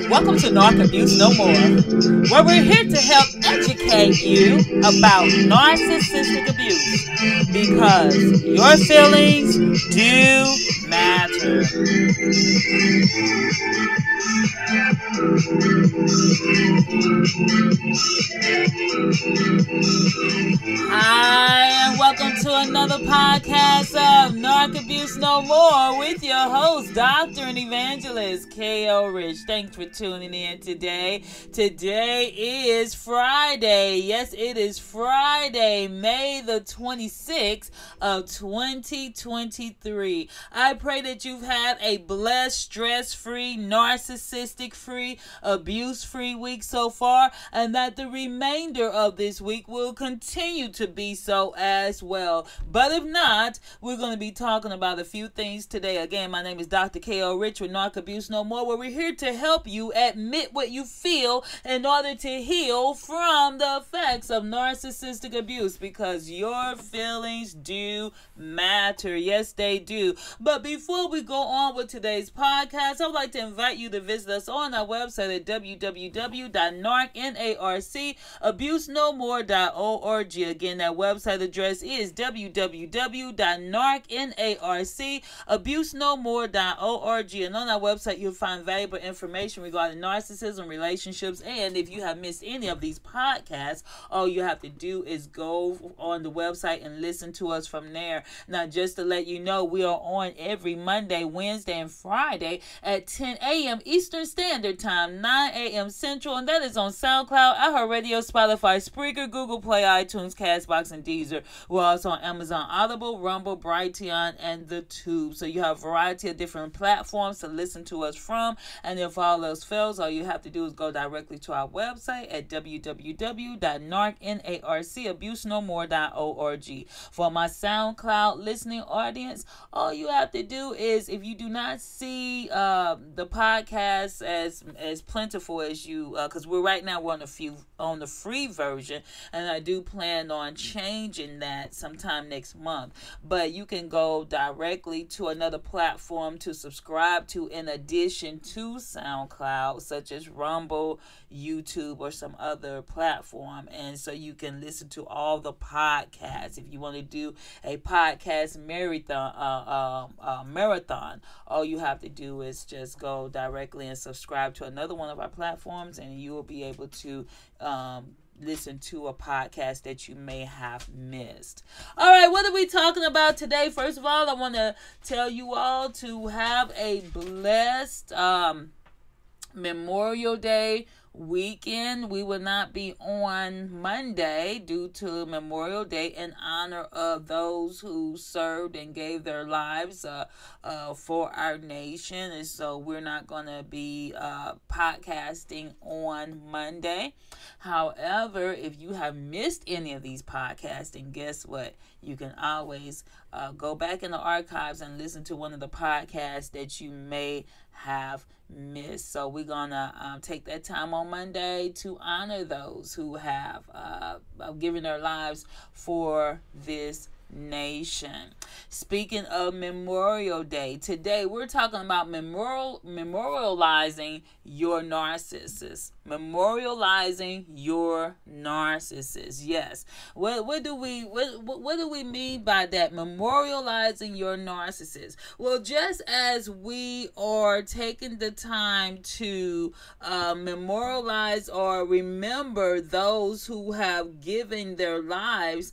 Welcome to Narc Abuse No More, where we're here to help educate you about narcissistic abuse, because your feelings do matter. Hi, and welcome to another podcast of Narc Abuse No More with your host, Dr. and Evangelist K.O. Rich. Thanks for tuning in today. Today is Friday. Yes, it is Friday, May the 26th of 2023. I pray that you've had a blessed, stress-free, narcissistic-free, abuse-free week so far, and that the remainder of this week will continue to be so as well. But if not, we're going to be talking about a few things today. Again, my name is Dr. K.O. Rich with Narc Abuse No More, where we're here to help you admit what you feel in order to heal from the effects of narcissistic abuse, because your feelings do matter. Yes, they do. But before we go on with today's podcast, I would like to invite you to visit us on our website at www.narcabusenomore.org. Again, that website address is www.narcabusenomore.org. And on our website, you'll find valuable information regarding narcissism, relationships, and if you have missed any of these podcasts, all you have to do is go on the website and listen to us from there. Now, just to let you know, we are on every Monday, Wednesday, and Friday at 10 a.m. Eastern Standard Time, 9 a.m. Central, and that is on SoundCloud, iHeartRadio, Spotify, Spreaker, Google Play, iTunes, Castbox, and Deezer. We're also on Amazon Audible, Rumble, Brighteon, and the Tube. So you have a variety of different platforms to listen to us from, and if all else fails, all you have to do is go directly to our website at www.narcabusenomore.org. For my SoundCloud listening audience, all you have to do is, if you do not see the podcast as plentiful as you, because we're on the free version, and I do plan on changing that sometime next month. But you can go directly to another platform to subscribe to in addition to SoundCloud, such as Rumble, YouTube, or some other platform. And so you can listen to all the podcasts. If you want to do a podcast marathon, all you have to do is just go directly and subscribe to another one of our platforms, and you will be able to listen to a podcast that you may have missed. All right, what are we talking about today? First of all, I want to tell you all to have a blessed Memorial Day weekend. We will not be on Monday due to Memorial Day, in honor of those who served and gave their lives for our nation. And so we're not going to be podcasting on Monday. However, if you have missed any of these podcasts, then guess what? You can always go back in the archives and listen to one of the podcasts that you may have missed. So we're gonna take that time on Monday to honor those who have given their lives for this nation. Speaking of Memorial Day, today we're talking about memorializing your narcissist. Memorializing your narcissist. Yes. What do we mean by that? Memorializing your narcissist. Well, just as we are taking the time to memorialize or remember those who have given their lives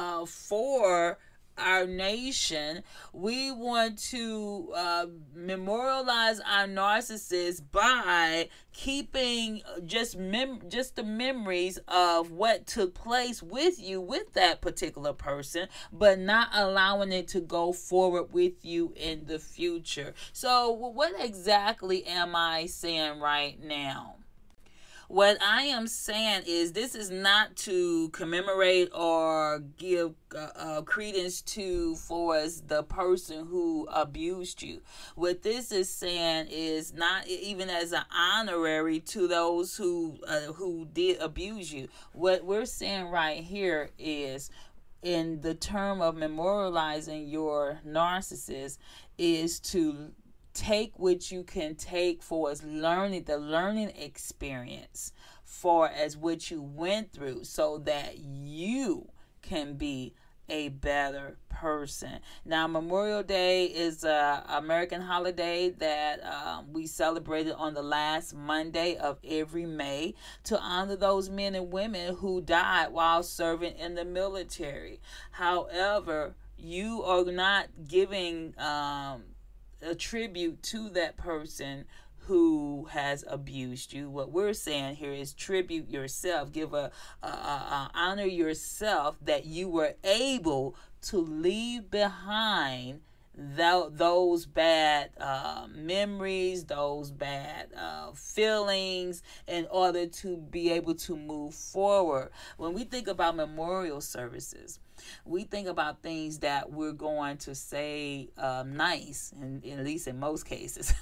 for our nation, we want to memorialize our narcissists by keeping just the memories of what took place with you with that particular person, but not allowing it to go forward with you in the future. So what exactly am I saying right now? What I am saying is, this is not to commemorate or give credence to for as the person who abused you. What this is saying is not even as an honorary to those who did abuse you. What we're saying right here is, in the term of memorializing your narcissist, is to take what you can take for as learning, the learning experience, for as what you went through, so that you can be a better person. Now, Memorial Day is a American holiday that we celebrated on the last Monday of every May to honor those men and women who died while serving in the military. However, you are not giving a tribute to that person who has abused you. What we're saying here is tribute yourself. Give a honor yourself that you were able to leave behind those bad memories, those bad feelings, in order to be able to move forward. When we think about memorial services, we think about things that we're going to say nice, and at least in most cases.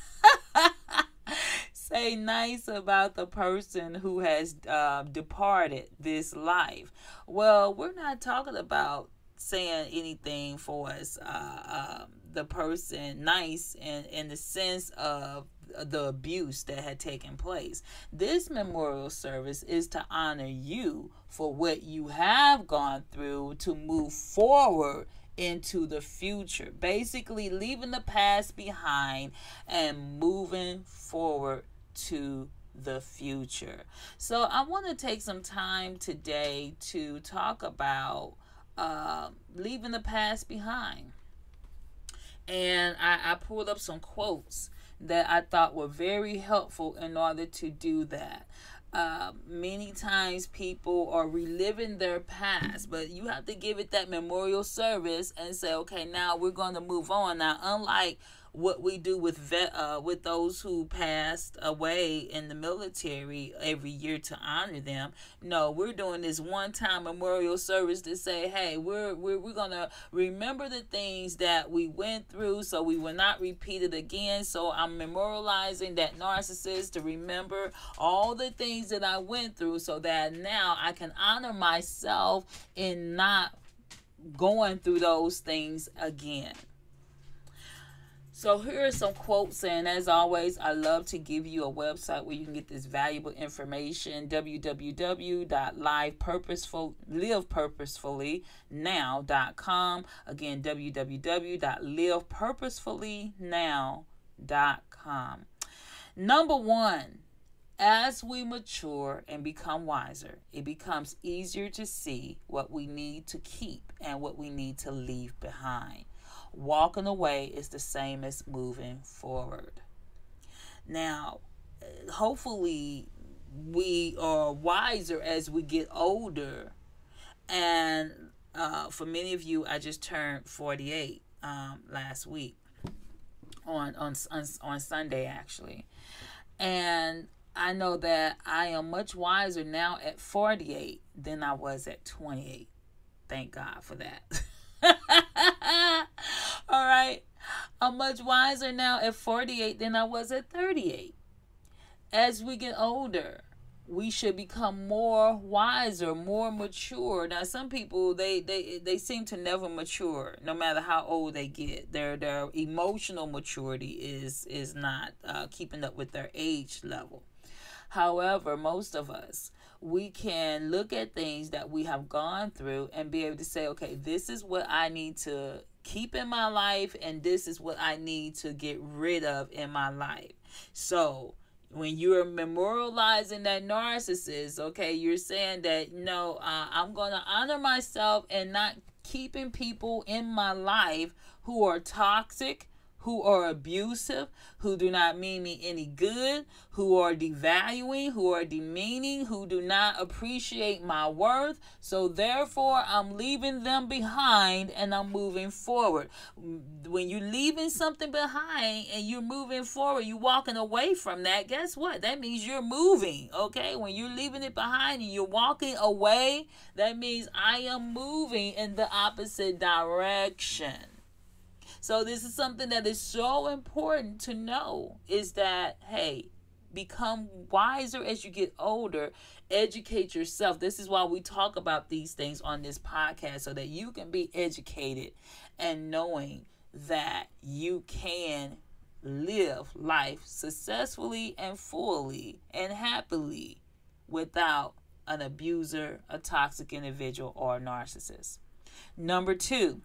Say nice about the person who has departed this life. Well, we're not talking about saying anything for us, the person nice in the sense of the abuse that had taken place. This memorial service is to honor you for what you have gone through to move forward into the future. Basically, leaving the past behind and moving forward to the future. So I want to take some time today to talk about leaving the past behind. And I pulled up some quotes that I thought were very helpful in order to do that. Many times people are reliving their past, but you have to give it that memorial service and say, okay, now we're going to move on. Now, unlike what we do with those who passed away in the military every year to honor them, no, we're doing this one-time memorial service to say, hey, we're going to remember the things that we went through so we will not repeat it again. So I'm memorializing that narcissist to remember all the things that I went through so that now I can honor myself in not going through those things again. So here are some quotes, and as always, I love to give you a website where you can get this valuable information, www.livepurposefullynow.com. Again, www.livepurposefullynow.com. Number one, as we mature and become wiser, it becomes easier to see what we need to keep and what we need to leave behind. Walking away is the same as moving forward. Now, hopefully we are wiser as we get older. And for many of you, I just turned 48 last week on Sunday, actually. And I know that I am much wiser now at 48 than I was at 28. Thank God for that. All right. I'm much wiser now at 48 than I was at 38. As we get older, we should become more wiser, more mature. Now, some people, they seem to never mature, no matter how old they get. Their emotional maturity is not keeping up with their age level. However, most of us, we can look at things that we have gone through and be able to say, okay, this is what I need to keep in my life, and this is what I need to get rid of in my life. So when you're memorializing that narcissist, okay, you're saying that, no, I'm going to honor myself and not keeping people in my life who are toxic, who are abusive, who do not mean me any good, who are devaluing, who are demeaning, who do not appreciate my worth. So therefore, I'm leaving them behind and I'm moving forward. When you're leaving something behind and you're moving forward, you're walking away from that, guess what? That means you're moving, okay? When you're leaving it behind and you're walking away, that means I am moving in the opposite direction. So this is something that is so important to know, is that, hey, become wiser as you get older. Educate yourself. This is why we talk about these things on this podcast, so that you can be educated and knowing that you can live life successfully and fully and happily without an abuser, a toxic individual, or a narcissist. Number 2,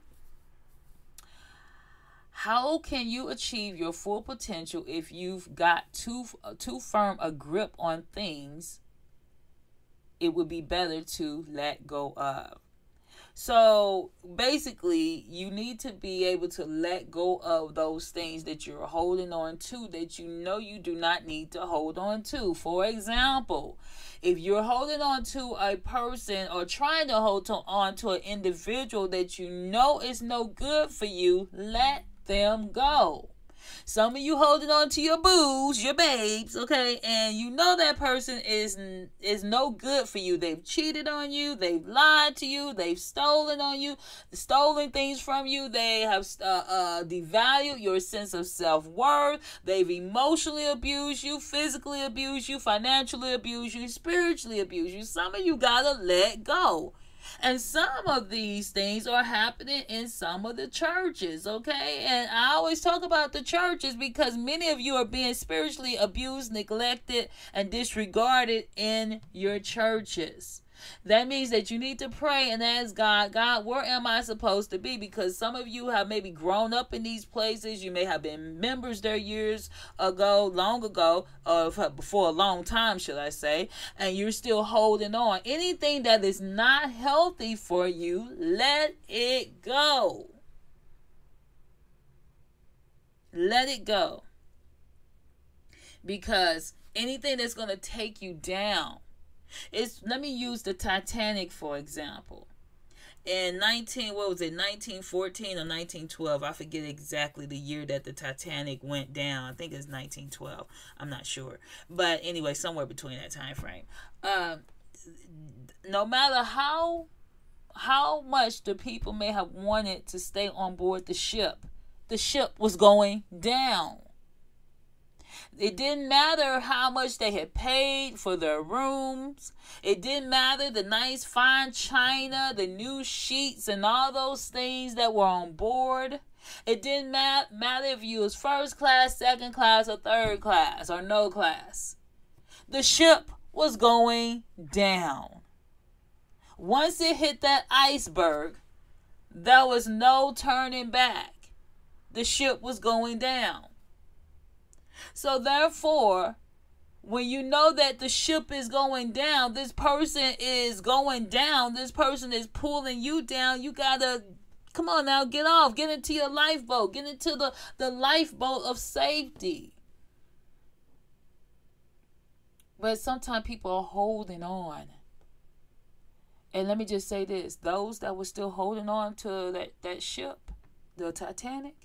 how can you achieve your full potential if you've got too firm a grip on things it would be better to let go of? So basically, you need to be able to let go of those things that you're holding on to that you know you do not need to hold on to. For example, if you're holding on to a person or trying to on to an individual that you know is no good for you, let them go. Some of you holding on to your boos, your babes, okay, and you know that person is no good for you. They've cheated on you, they've lied to you, they've stolen on you, stolen things from you. They have devalued your sense of self-worth. They've emotionally abused you, physically abused you, financially abused you, spiritually abused you. Some of you gotta let go. And some of these things are happening in some of the churches, okay? And I always talk about the churches because many of you are being spiritually abused, neglected, and disregarded in your churches. That means that you need to pray and ask God, God, where am I supposed to be? Because some of you have maybe grown up in these places. You may have been members there years ago, long ago, or for a long time, should I say, and you're still holding on. Anything that is not healthy for you, let it go. Let it go. Because anything that's going to take you down, let me use the Titanic for example. In 1914 or 1912, I forget exactly the year that the Titanic went down. I think it's 1912. I'm not sure, but anyway, somewhere between that time frame. No matter how much the people may have wanted to stay on board the ship was going down. It didn't matter how much they had paid for their rooms. It didn't matter the nice fine china, the new sheets, and all those things that were on board. It didn't matter if you was first class, second class, or third class, or no class. The ship was going down. Once it hit that iceberg, there was no turning back. The ship was going down. So therefore, when you know that the ship is going down, this person is going down, this person is pulling you down, you gotta, come on now, get off, get into your lifeboat, get into the lifeboat of safety. But sometimes people are holding on. And let me just say this, those that were still holding on to that ship, the Titanic,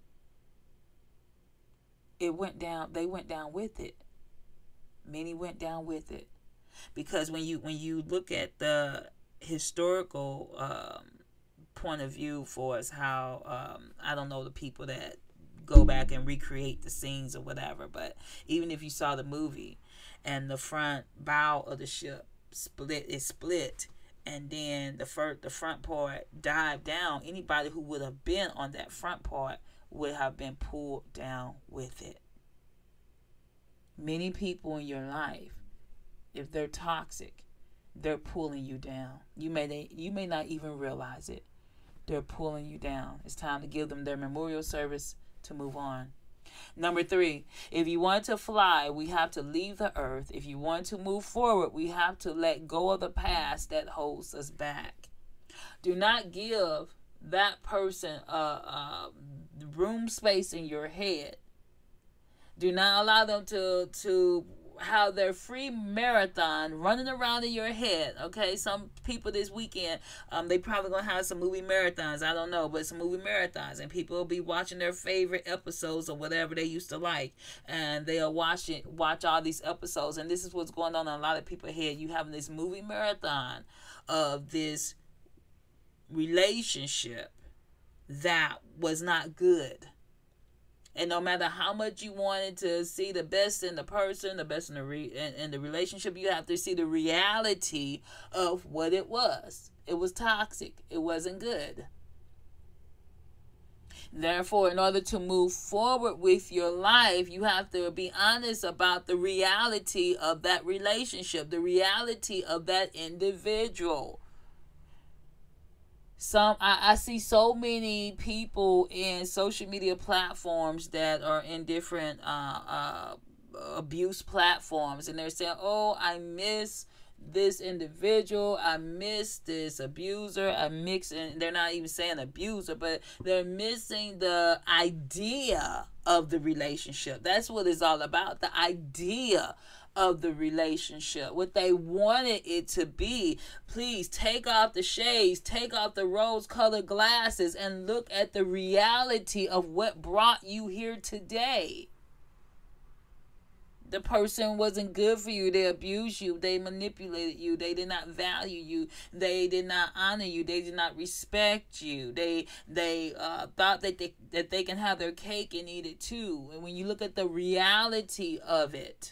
it went down. They went down with it. Many went down with it, because when you look at the historical point of view for us, how I don't know the people that go back and recreate the scenes or whatever, but even if you saw the movie and the front bow of the ship split, and then the front part dived down, anybody who would have been on that front part would have been pulled down with it. Many people in your life, if they're toxic, they're pulling you down. You may not even realize it. They're pulling you down. It's time to give them their memorial service to move on. Number 3, if you want to fly, we have to leave the earth. If you want to move forward, we have to let go of the past that holds us back. Do not give that person room space in your head. Do not allow them to have their free marathon running around in your head. Okay, some people this weekend, they probably gonna have some movie marathons. I don't know, but some movie marathons, and people will be watching their favorite episodes or whatever they used to like, and they'll watch all these episodes. And this is what's going on in a lot of people's head. You having this movie marathon of this relationship that was not good. And no matter how much you wanted to see the best in the person, the best in the relationship, you have to see the reality of what it was. It was toxic. It wasn't good. Therefore, in order to move forward with your life, you have to be honest about the reality of that relationship, the reality of that individual. I see so many people in social media platforms that are in different abuse platforms, and they're saying, oh, I miss this individual, I miss this abuser, and they're not even saying abuser, but they're missing the idea of the relationship. That's what it's all about, the idea of the relationship, what they wanted it to be. Please take off the shades, take off the rose-colored glasses, and look at the reality of what brought you here today. The person wasn't good for you. They abused you. They manipulated you. They did not value you. They did not honor you. They did not respect you. They thought that they can have their cake and eat it too. And when you look at the reality of it,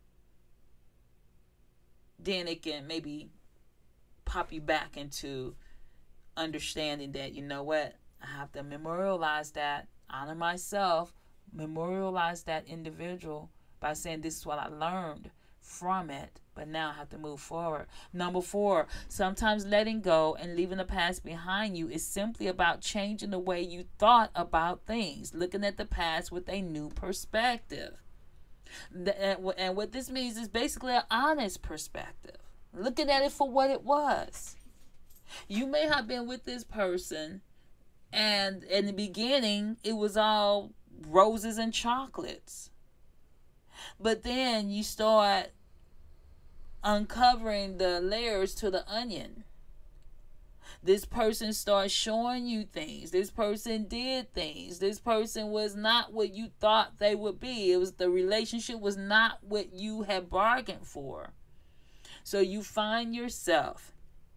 then it can maybe pop you back into understanding that, you know what, I have to memorialize that, honor myself, memorialize that individual by saying this is what I learned from it, but now I have to move forward. Number 4, sometimes letting go and leaving the past behind you is simply about changing the way you thought about things, looking at the past with a new perspective. And what this means is basically an honest perspective, looking at it for what it was. You may have been with this person, and in the beginning, it was all roses and chocolates. But then you start uncovering the layers to the onion. This person starts showing you things. This person did things. This person was not what you thought they would be. The relationship was not what you had bargained for. So you find yourself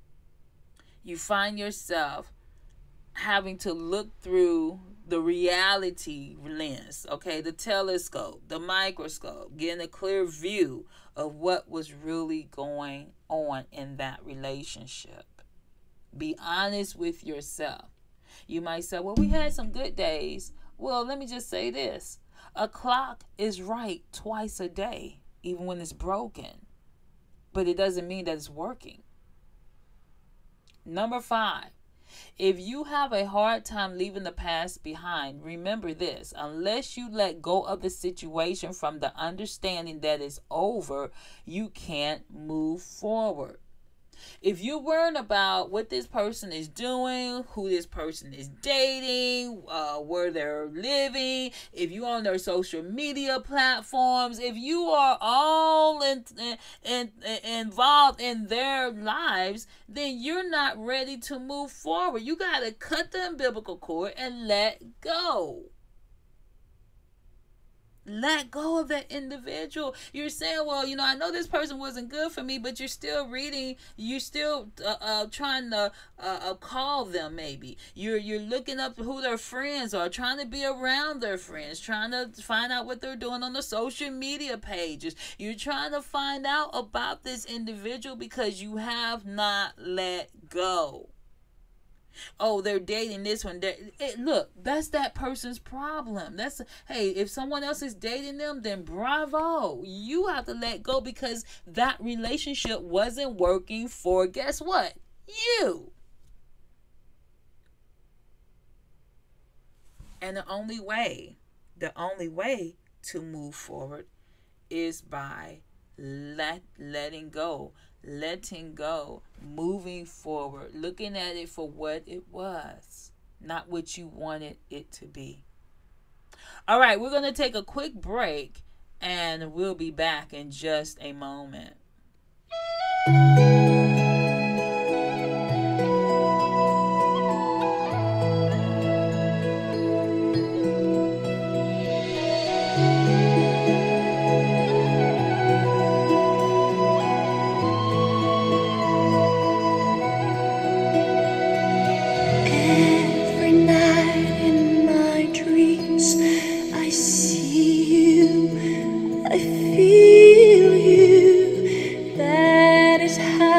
having to look through the reality lens, okay, the telescope, the microscope, getting a clear view of what was really going on in that relationship. Be honest with yourself. You might say, well, we had some good days. Well, let me just say this. A clock is right twice a day, even when it's broken. But it doesn't mean that it's working. Number 5. If you have a hard time leaving the past behind, remember this: unless you let go of the situation from the understanding that it's over, you can't move forward. If you worry about what this person is doing, who this person is dating, where they're living, if you're on their social media platforms, if you are all involved in their lives, then you're not ready to move forward. You got to cut the umbilical cord and let go. Let go of that individual. You're saying, well, I know this person wasn't good for me, but you're still reading. You're still trying to call them. Maybe you're looking up who their friends are, trying to be around their friends, trying to find out what they're doing on the social media pages. You're trying to find out about this individual because you have not let go. Oh, they're dating this one. Look, that's that person's problem. Hey, if someone else is dating them, then bravo. You have to let go because that relationship wasn't working for, guess what? You. And the only way to move forward is by letting go, moving forward, looking at it for what it was, not what you wanted it to be. All right, we're going to take a quick break and we'll be back in just a moment. I feel you, that is how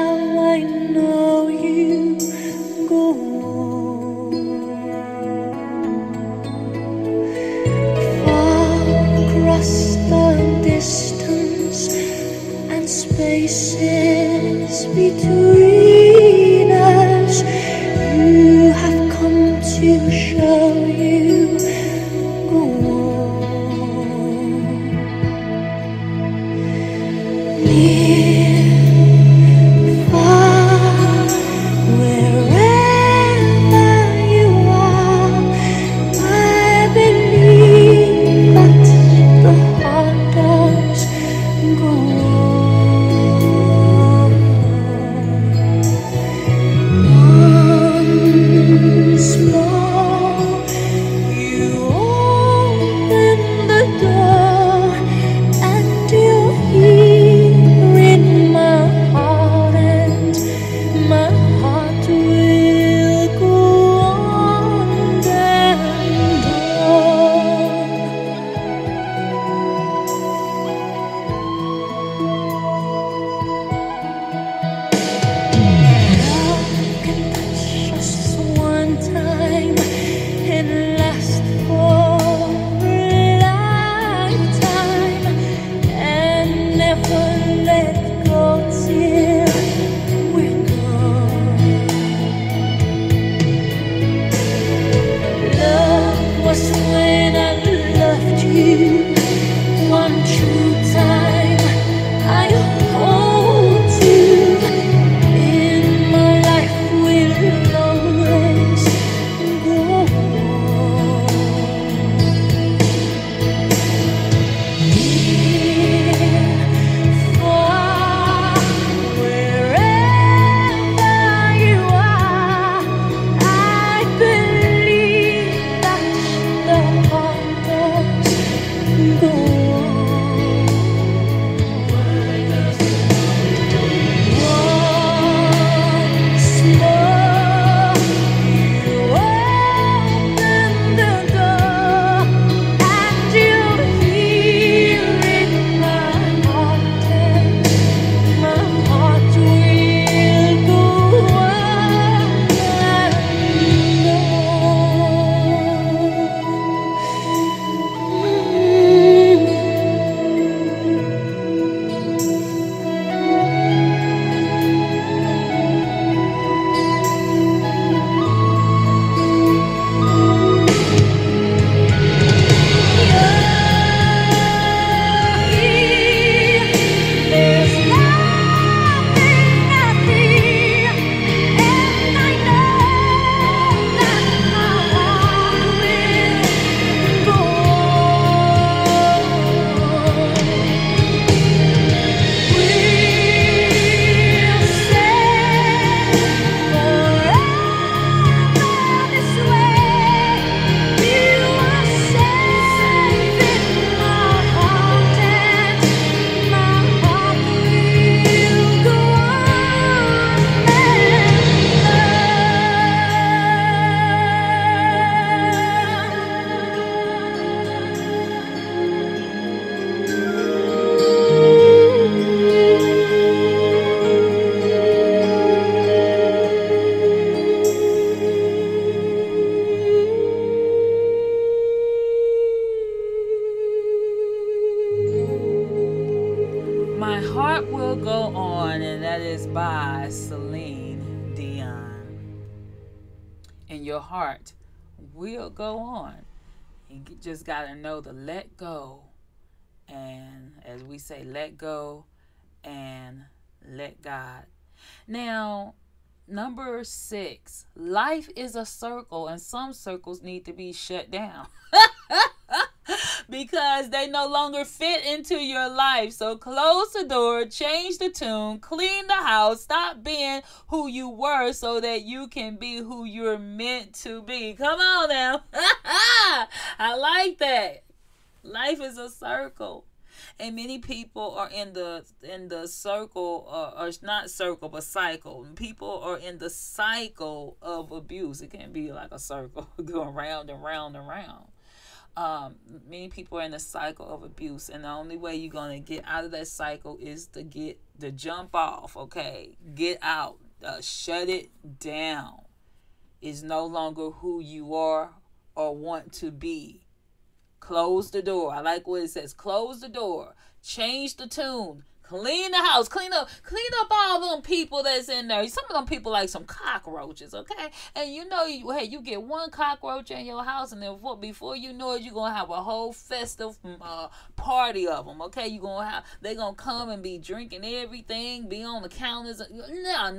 never let go till we're gone. Love was when I loved you one true time. I hold you in my life, will always go on. Near, far, wherever you are, I believe that the heart does go on. Once more, you open the door, and you'll hear in my heart, and my heart will go on There's nothing I fear, and I know that my heart will go on. We'll say forever this way. You are safe in my heart, and my heart will go on My Heart Will Go On, and that is by Celine Dion. And your heart will go on. You just got to know to let go. And as we say, let go and let God. Now, number 6, life is a circle, and some circles need to be shut down. Because they no longer fit into your life. So close the door, change the tune, clean the house, stop being who you were so that you can be who you're meant to be. Come on now. I like that. Life is a circle. And many people are in the circle, or not circle, but cycle. People are in the cycle of abuse. It can be like a circle going round and round and round. Many people are in a cycle of abuse, and the only way you're going to get out of that cycle is to jump off, okay? Get out. Shut it down. It's no longer who you are or want to be. Close the door. I like what it says. Close the door. Change the tune. Clean the house. Clean up all them people that's in there. Some of them people like some cockroaches, okay? And you get one cockroach in your house, and then before you know it, you're going to have a whole festive party of them, okay? They're going to come and be drinking everything, be on the counters. No.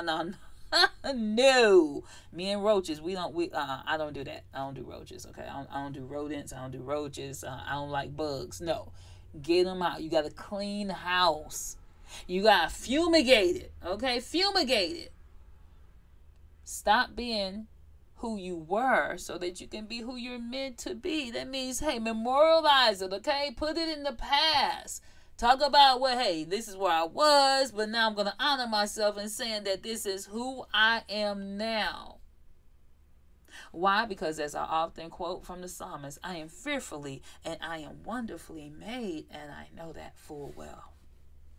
No. Me and roaches, I don't do that. I don't do roaches, okay? I don't do rodents. I don't do roaches. I don't like bugs. No. Get them out. You got to clean the house. You got to fumigate it, okay? Fumigate it. Stop being who you were so that you can be who you're meant to be. That means, hey, memorialize it, okay? Put it in the past. Talk about, this is where I was, but now I'm going to honor myself in saying that this is who I am now. Why? Because as I often quote from the psalmist, I am fearfully and I am wonderfully made, and I know that full well.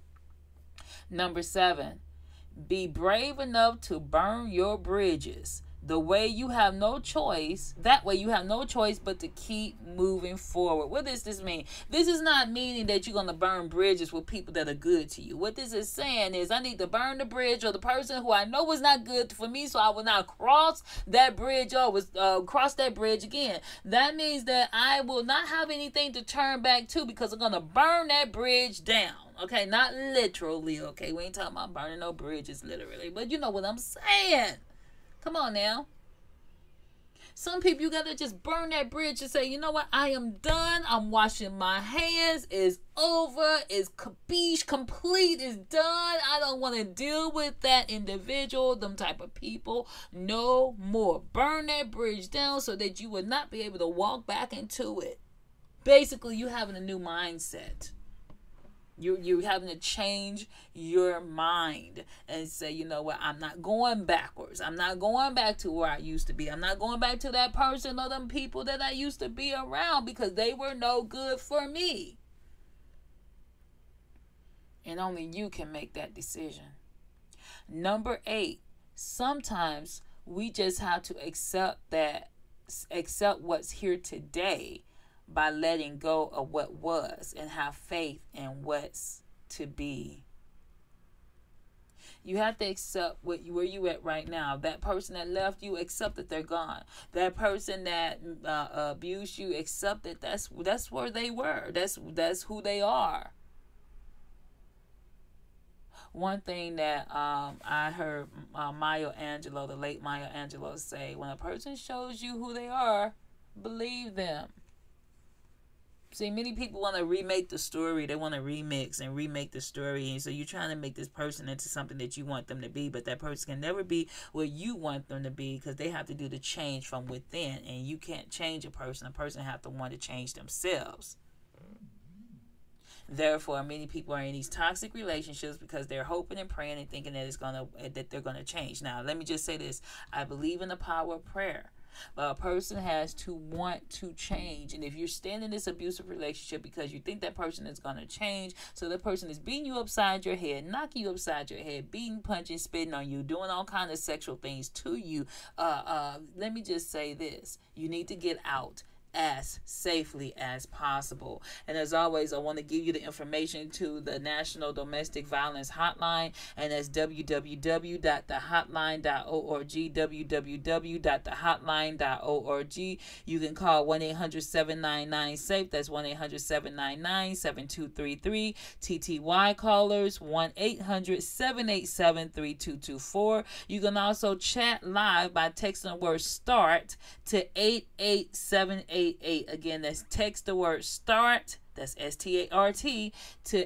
Number 7, be brave enough to burn your bridges. The way you have no choice, that way you have no choice but to keep moving forward. What does this mean? This is not meaning that you're going to burn bridges with people that are good to you. What this is saying is I need to burn the bridge or the person who I know is not good for me, so I will not cross that bridge or cross that bridge again. That means that I will not have anything to turn back to because I'm going to burn that bridge down. Okay, not literally, okay? We ain't talking about burning no bridges literally, but you know what I'm saying. Come on now. Some people, you gotta just burn that bridge and say, you know what? I am done. I'm washing my hands. It's over. It's capiche, complete. It's done. I don't want to deal with that individual, them type of people. No more. Burn that bridge down so that you would not be able to walk back into it. Basically, you having a new mindset. You're having to change your mind and say, you know what, I'm not going backwards. I'm not going back to where I used to be. I'm not going back to that person or them people that I used to be around because they were no good for me. And only you can make that decision. Number 8, sometimes we just have to accept what's here today by letting go of what was and have faith in what's to be. You have to accept where you at right now. That person that left you, accept that they're gone. That person that abused you, accept that that's where they were. That's who they are. One thing that I heard Maya Angelou, the late Maya Angelou, say, when a person shows you who they are, believe them. See, many people want to remake the story. They want to remix and remake the story. And so you're trying to make this person into something that you want them to be. But that person can never be where you want them to be because they have to do the change from within. And you can't change a person. A person has to want to change themselves. Therefore, many people are in these toxic relationships because they're hoping and praying and thinking that they're gonna change. Now, let me just say this. I believe in the power of prayer. But a person has to want to change. And if you're staying in this abusive relationship because you think that person is going to change, so that person is beating you upside your head, knocking you upside your head, beating, punching, spitting on you, doing all kinds of sexual things to you, let me just say this. You need to get out as safely as possible. And as always, I want to give you the information to the National Domestic Violence Hotline, and that's www.thehotline.org, www.thehotline.org. You can call 1-800-799-SAFE. That's 1-800-799-7233. TTY callers 1-800-787-3224. You can also chat live by texting the word START to 88788. Again, that's text the word START, that's START, to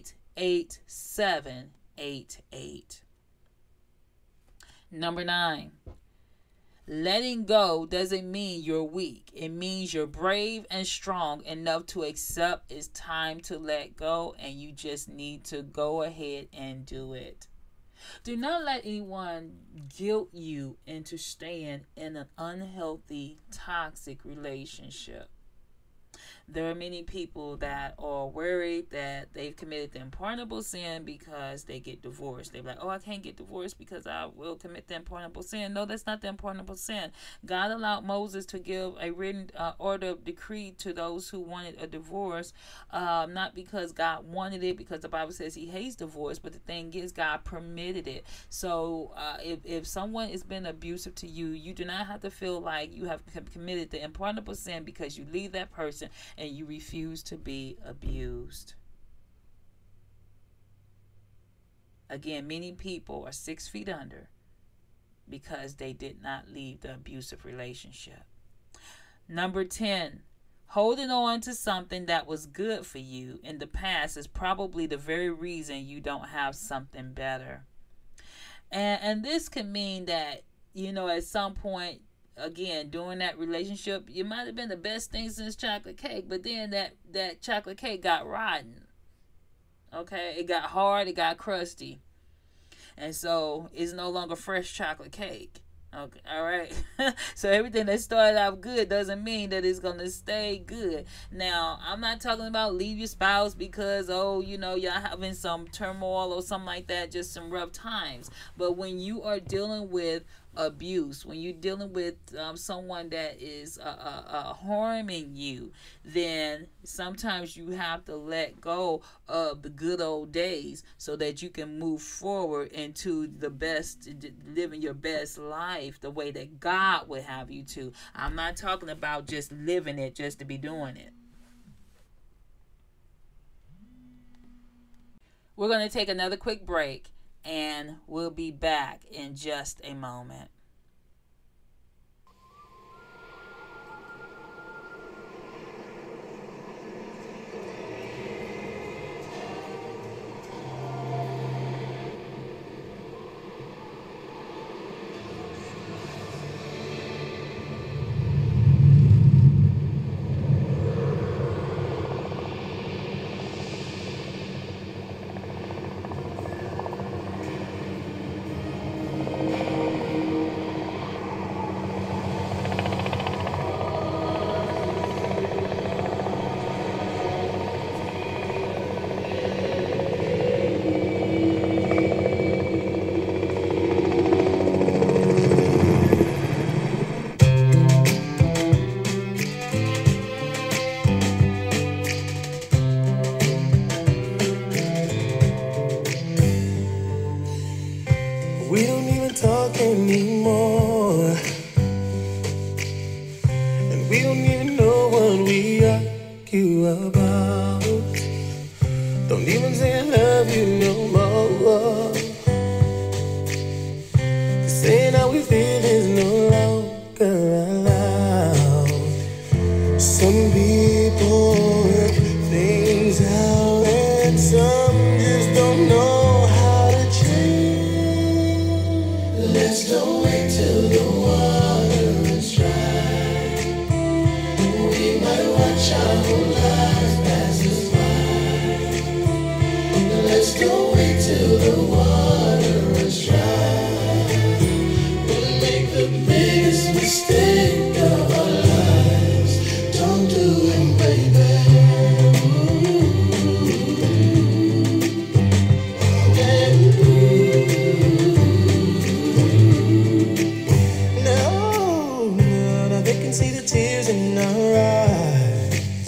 88788. Number 9, letting go doesn't mean you're weak. It means you're brave and strong enough to accept it's time to let go, and you just need to go ahead and do it. Do not let anyone guilt you into staying in an unhealthy, toxic relationship. There are many people that are worried that they've committed the unpardonable sin because they get divorced. They're like, oh, I can't get divorced because I will commit the unpardonable sin. No, that's not the unpardonable sin. God allowed Moses to give a written order of decree to those who wanted a divorce, not because God wanted it, because the Bible says he hates divorce, but the thing is God permitted it. So if someone has been abusive to you, you do not have to feel like you have committed the unpardonable sin because you leave that person and you refuse to be abused. Again, many people are 6 feet under because they did not leave the abusive relationship. Number 10, holding on to something that was good for you in the past is probably the very reason you don't have something better. And this can mean that, you know, at some point, again, during that relationship, it might have been the best thing since chocolate cake, but then that chocolate cake got rotten. Okay, it got hard, it got crusty, and so it's no longer fresh chocolate cake. Okay, all right. So everything that started out good doesn't mean that it's gonna stay good. Now, I'm not talking about leave your spouse because, oh, you know, y'all having some turmoil or something like that, just some rough times. But when you are dealing with abuse, when you're dealing with someone that is harming you, then sometimes you have to let go of the good old days so that you can move forward into the best, living your best life the way that God would have you to. I'm not talking about just living it just to be doing it. We're going to take another quick break, and we'll be back in just a moment. We don't even talk anymore, and we don't even know what we argue about. Don't even say I love you no more, 'cause saying how we feel is no longer allowed. Some people work things out, and some just don't know how to change. Let's don't wait till the water is dry. We might watch our whole lives pass us by. Let's don't wait till the water is dry. We'll make the biggest mistake of our lives. Don't do it, baby. No, they can see the tears in our eyes,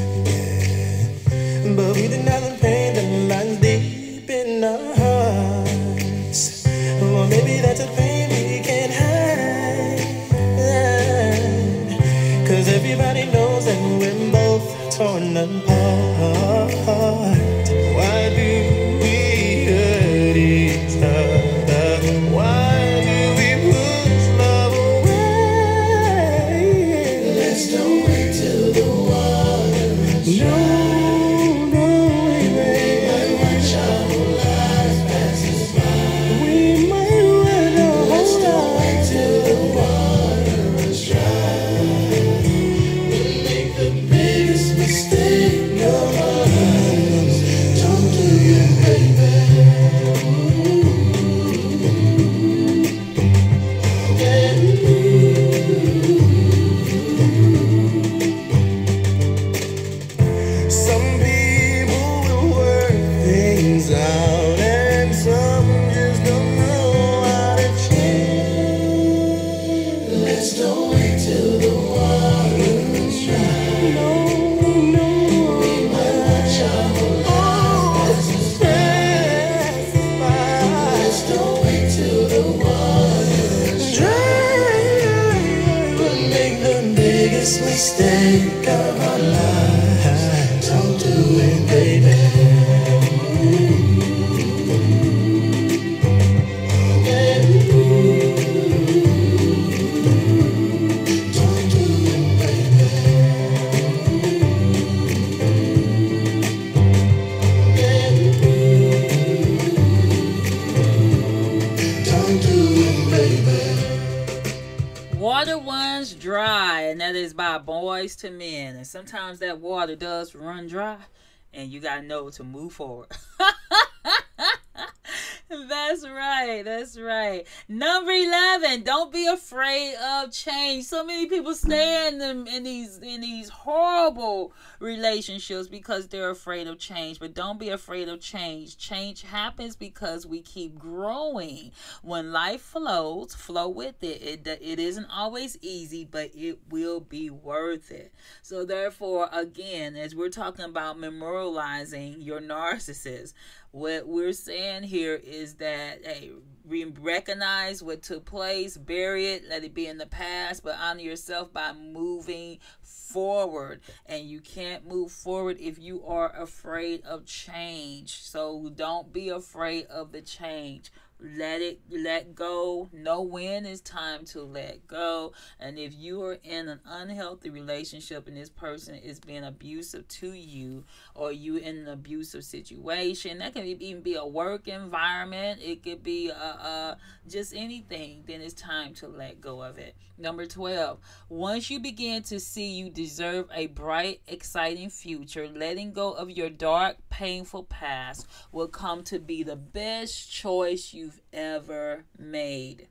yeah. But we deny the pain that lies deep in our hearts. Or maybe that's a pain we can't hide, 'cause everybody knows that we're both torn apart. Why do we hurt each other? Why do we push love away? Let's don't wait till the water is dry. No, baby. We might watch our whole lives pass us by. We might run our whole lives. Let's don't wait till the water is dry. We'll make the biggest mistake of our lives. Don't do it, baby. Some people will work things out, and some just don't know how to change. Let's don't wait till the water is dry. No. We might watch our whole lives pass us by. Let's don't wait till the water is dry. We'll make the biggest mistake of our lives. Don't do it, baby. Don't do it, baby. Don't do it, baby. Water Runs Dry, and that is by Boys to Men. And sometimes that water does run dry, and you gotta know to move forward. That's right. That's right. Number 11. Don't be afraid of change. So many people stay in these horrible relationships because they're afraid of change. But don't be afraid of change. Change happens because we keep growing. When life flows, flow with it. It isn't always easy, but it will be worth it. So therefore, again, as we're talking about memorializing your narcissist, what we're saying here is that, hey, recognize what took place, bury it, let it be in the past, but honor yourself by moving forward. And you can't move forward if you are afraid of change. So don't be afraid of the change. Let go. Know when it's time to let go. And if you are in an unhealthy relationship and this person is being abusive to you, or you in an abusive situation, that can even be a work environment, it could be just anything, then it's time to let go of it. Number 12, once you begin to see you deserve a bright, exciting future, letting go of your dark, painful past will come to be the best choice you've ever made.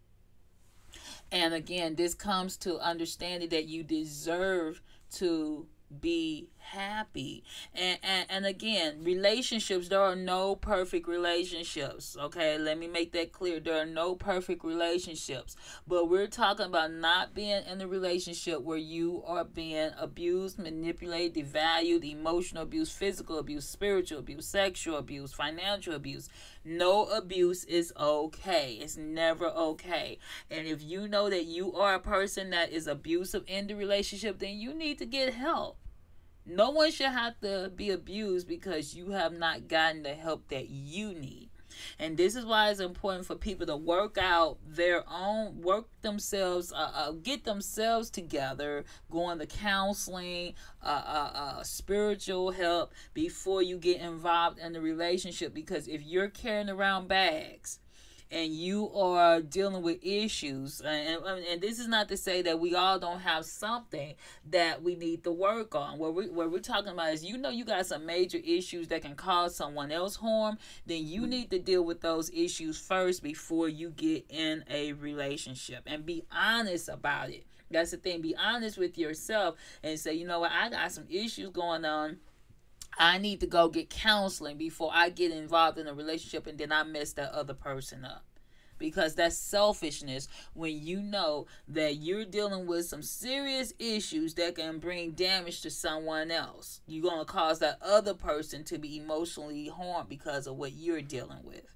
And again, this comes to understanding that you deserve to be happy. And again, relationships, there are no perfect relationships. Okay, let me make that clear. There are no perfect relationships. But we're talking about not being in a relationship where you are being abused, manipulated, devalued, emotional abuse, physical abuse, spiritual abuse, sexual abuse, financial abuse. No abuse is okay. It's never okay. And if you know that you are a person that is abusive in the relationship, then you need to get help. No one should have to be abused because you have not gotten the help that you need. And this is why it's important for people to work out their own, work themselves, get themselves together, go into counseling, spiritual help before you get involved in the relationship. Because if you're carrying around bags and you are dealing with issues, and this is not to say that we all don't have something that we need to work on. What we're talking about is, you know, you got some major issues that can cause someone else harm, then you need to deal with those issues first before you get in a relationship, and be honest about it. That's the thing. Be honest with yourself and say, you know what, I got some issues going on. I need to go get counseling before I get involved in a relationship and then I mess that other person up. Because that's selfishness when you know that you're dealing with some serious issues that can bring damage to someone else. You're going to cause that other person to be emotionally harmed because of what you're dealing with.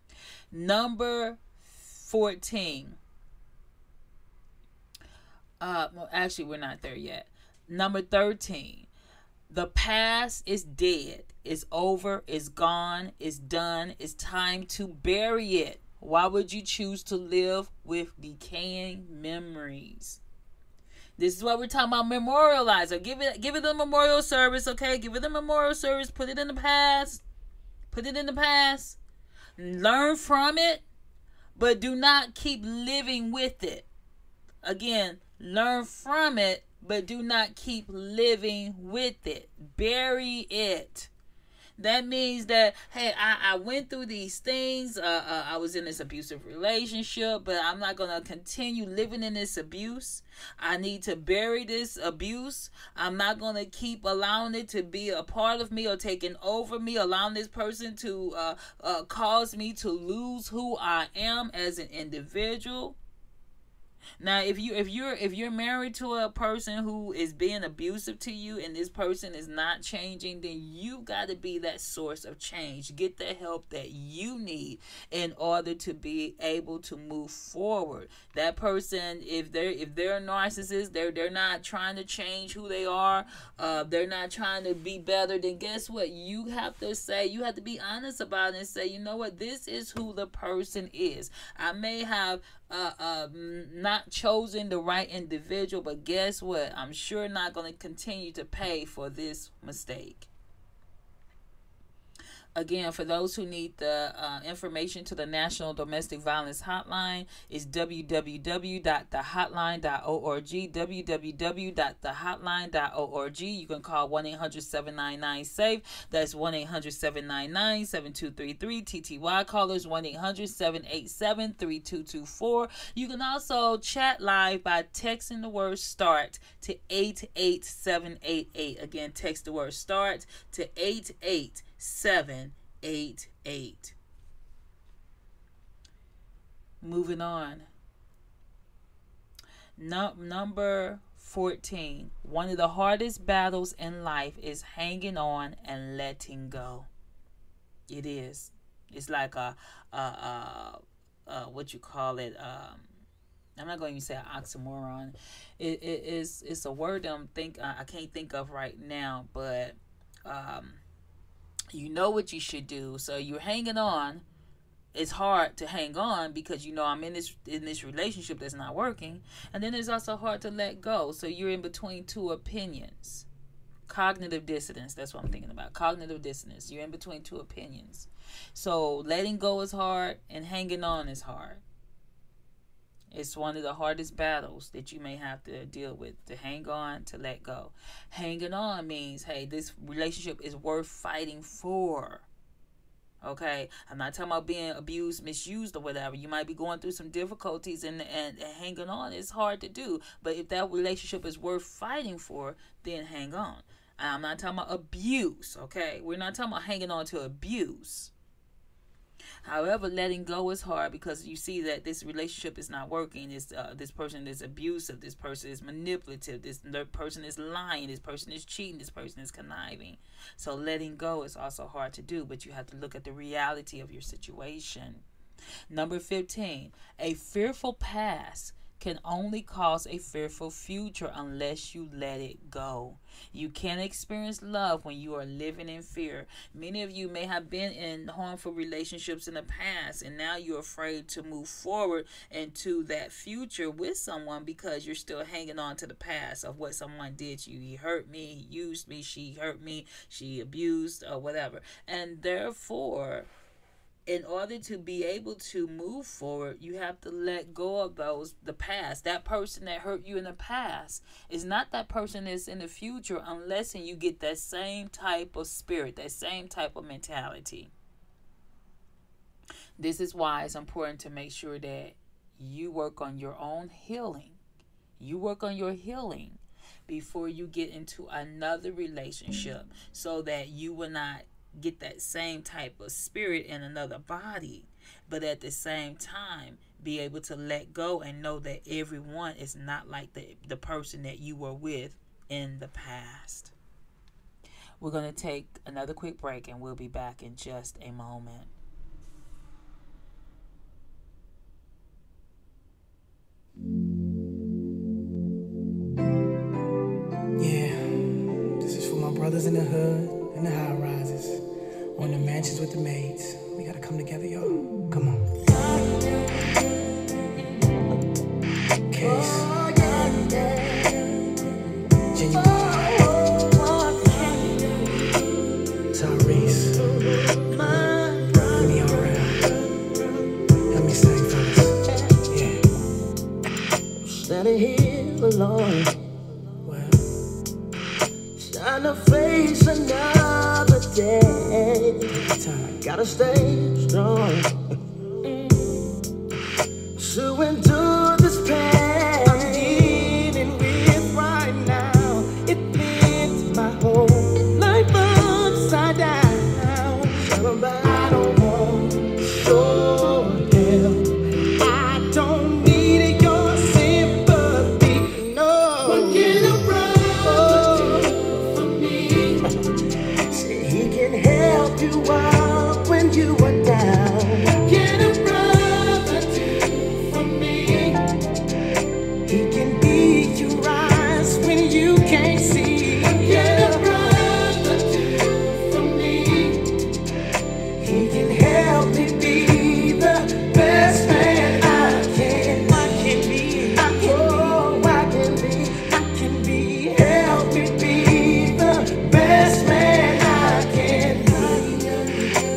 Number 14. Actually, we're not there yet. Number 13. The past is dead. It's over. It's gone. It's done. It's time to bury it. Why would you choose to live with decaying memories? This is what we're talking about. Memorialize it. Give it a memorial service, okay? Give it a memorial service. Put it in the past. Put it in the past. Learn from it, but do not keep living with it. Again, learn from it, but do not keep living with it. Bury it. That means that, hey, I went through these things. I was in this abusive relationship, but I'm not going to continue living in this abuse. I need to bury this abuse. I'm not going to keep allowing it to be a part of me or taking over me, allowing this person to cause me to lose who I am as an individual. Now, if you're married to a person who is being abusive to you and this person is not changing, then you got to be that source of change. Get the help that you need in order to be able to move forward. That person, if they're a narcissist, they're not trying to change who they are. They're not trying to be better. Then guess what? You have to be honest about it and say, you know what? This is who the person is. I may have not chosen the right individual, but guess what? I'm sure not going to continue to pay for this mistake. Again, for those who need the information to the National Domestic Violence Hotline, is www.thehotline.org, www.thehotline.org. You can call 1-800-799-SAFE. That's 1-800-799-7233. TTY callers, 1-800-787-3224. You can also chat live by texting the word START to 88788. Again, text the word START to 88788. Moving on. Number 14. One of the hardest battles in life is hanging on and letting go. It is. It's like what you call it? I'm not going to say an oxymoron. It's a word I can't think of right now, but you know what you should do. So you're hanging on. It's hard to hang on because I'm in this relationship that's not working, and then it's also hard to let go. So you're in between two opinions. Cognitive dissonance. That's what I'm thinking about. Cognitive dissonance. You're in between two opinions. So letting go is hard, and hanging on is hard. It's one of the hardest battles that you may have to deal with, to hang on, to let go. Hanging on means, hey, this relationship is worth fighting for. Okay? I'm not talking about being abused, misused, or whatever. You might be going through some difficulties, and hanging on is hard to do. But if that relationship is worth fighting for, then hang on. I'm not talking about abuse, okay? We're not talking about hanging on to abuse. However, letting go is hard because you see that this relationship is not working. This person is abusive. This person is manipulative. This person is lying. This person is cheating. This person is conniving. So letting go is also hard to do, but you have to look at the reality of your situation. Number 15, a fearful past can only cause a fearful future unless you let it go. You can't experience love when you are living in fear. Many of you may have been in harmful relationships in the past, and now you're afraid to move forward into that future with someone because you're still hanging on to the past of what someone did to you. He hurt me, he used me, she hurt me, she abused, or whatever. And therefore, in order to be able to move forward, you have to let go of the past. That person that hurt you in the past is not that person that's in the future unless you get that same type of spirit, that same type of mentality. This is why it's important to make sure that you work on your own healing. You work on your healing before you get into another relationship so that you will not get that same type of spirit in another body, but at the same time be able to let go and know that everyone is not like the person that you were with in the past. We're going to take another quick break, and we'll be back in just a moment. Yeah, this is for my brothers in the hood and the high rises, on the mansions with the maids. We gotta come together, y'all. Come on. Case. Genuine. Tyrese. Bring me around. Help me sing, fellas. Yeah. Standing here alone, Well, trying to face another day. take your time. Gotta stay strong to endure this pain I'm dealing with right now. It flips my whole life upside down. I don't want your help. I don't need your sympathy. No. What can a brother do for me? Say he can help you up when you are down. What can a brother do for me? He can be your eyes when you can't see. What can a brother do for me? He can help me be the best man I can. I can be. I can be. Help me be the best man I can be.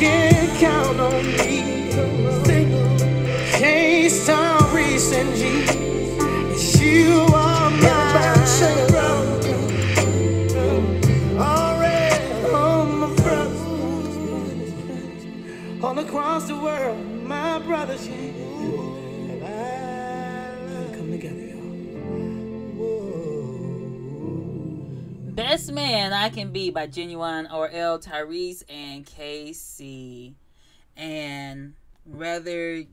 can count on me. Can't stop reaching G. It's you are my already on my brothers all across the world, my brothers. Come together, y'all. Best Man I Can Be by Genuine RL, Tyrese, and KC. And whether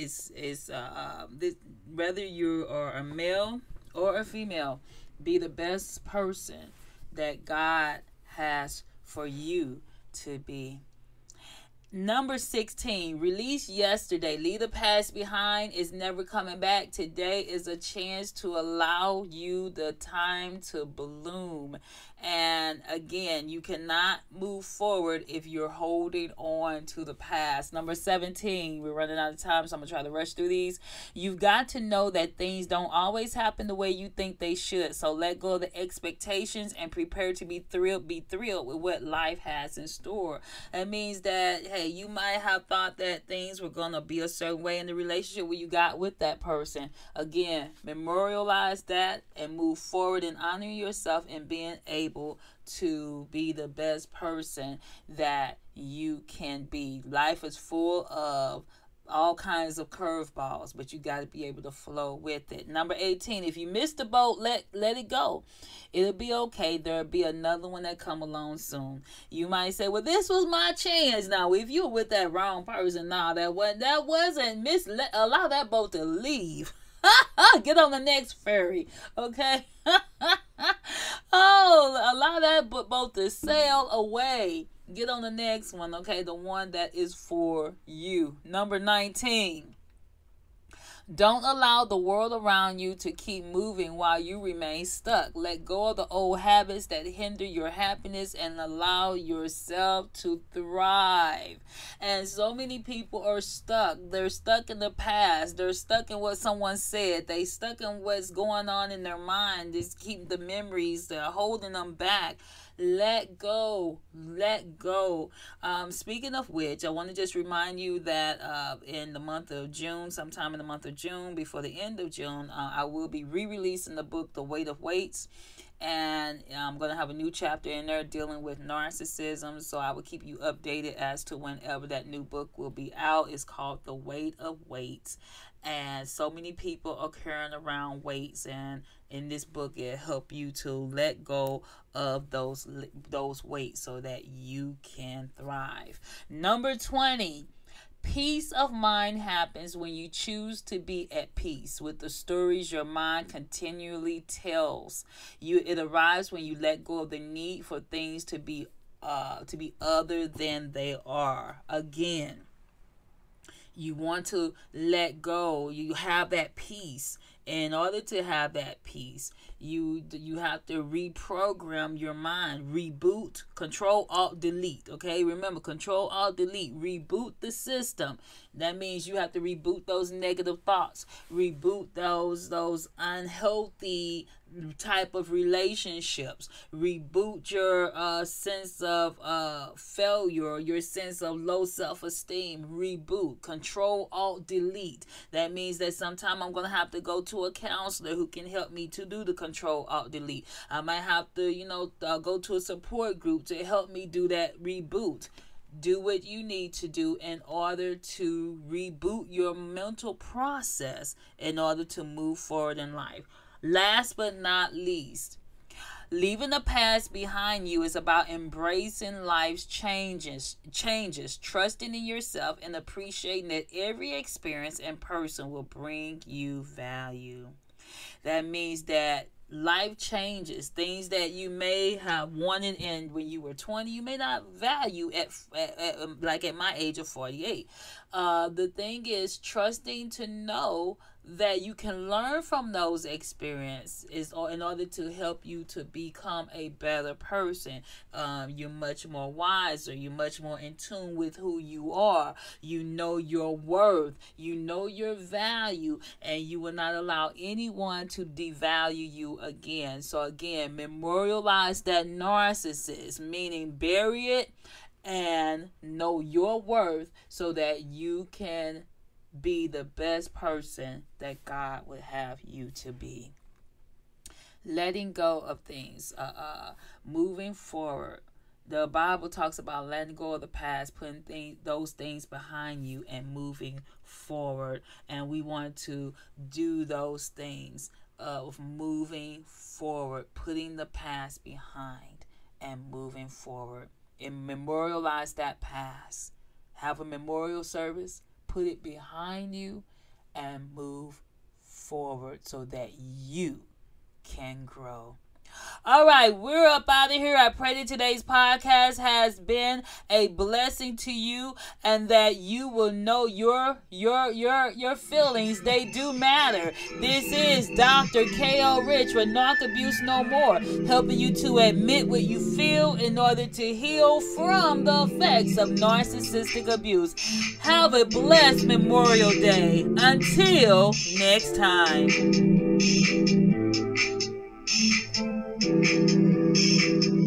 whether you are a male or a female, be the best person that God has for you to be. Number 16, released yesterday. Leave the past behind. Is never coming back. Today is a chance to allow you the time to bloom. And again, you cannot move forward if you're holding on to the past. Number 17, we're running out of time, so I'm going to try to rush through these. You've got to know that things don't always happen the way you think they should. So let go of the expectations and prepare to be thrilled with what life has in store. That means that, hey, you might have thought that things were going to be a certain way in the relationship where you got with that person. Again, memorialize that and move forward and honor yourself and being able to be the best person that you can be. Life is full of all kinds of curveballs, but you got to be able to flow with it. Number 18, if you missed the boat, let it go. It'll be okay. There'll be another one that come along soon. You might say, well, this was my chance. Now, if you're with that wrong person, that wasn't allow that boat to leave. Get on the next ferry, okay? Allow that boat to sail away. Get on the next one, okay? The one that is for you. Number 19. Don't allow the world around you to keep moving while you remain stuck. Let go of the old habits that hinder your happiness and allow yourself to thrive. And so many people are stuck. They're stuck in the past. They're stuck in what someone said. They're stuck in what's going on in their mind. Just keep the memories. They're holding them back. Let go. Let go. Speaking of which, I want to just remind you that in the month of June, sometime in the month of June, before the end of June, I will be re-releasing the book, The Weight of Weights. And I'm going to have a new chapter in there dealing with narcissism. So I will keep you updated as to whenever that new book will be out. It's called The Weight of Weights. And so many people are carrying around weights. And in this book, it help you to let go of those weights so that you can thrive. Number 20. Peace of mind happens when you choose to be at peace with the stories your mind continually tells you. It arrives when you let go of the need for things to be other than they are. Again, you want to let go. You have that peace. In order to have that peace, you have to reprogram your mind. Reboot, Control Alt Delete. Okay, remember, Control Alt Delete. Reboot the system. That means you have to reboot those negative thoughts. Reboot those unhealthy type of relationships. Reboot your sense of failure, your sense of low self-esteem. Reboot. Control Alt Delete. That means that sometime I'm going to have to go to a counselor who can help me to do the Control Alt Delete. I might have to go to a support group to help me do that reboot. Do what you need to do in order to reboot your mental process in order to move forward in life. Last but not least, leaving the past behind you is about embracing life's changes, trusting in yourself, and appreciating that every experience and person will bring you value. That means that life changes. Things that you may have wanted in when you were 20, you may not value at my age of 48. The thing is trusting to know that you can learn from those experiences in order to help you to become a better person. You're much more wiser. You're much more in tune with who you are. You know your worth. You know your value. And you will not allow anyone to devalue you again. So again, memorialize that narcissist, meaning bury it and know your worth so that you can be the best person that God would have you to be. Letting go of things, moving forward. The Bible talks about letting go of the past, putting those things behind you and moving forward. And we want to do those things of moving forward, putting the past behind and moving forward. And memorialize that past. Have a memorial service, put it behind you, and move forward so that you can grow. All right, we're up out of here. I pray that today's podcast has been a blessing to you and that you will know your feelings. They do matter. This is Dr. K.O. Rich with Narc Abuse No More, helping you to admit what you feel in order to heal from the effects of narcissistic abuse. Have a blessed Memorial Day. Until next time.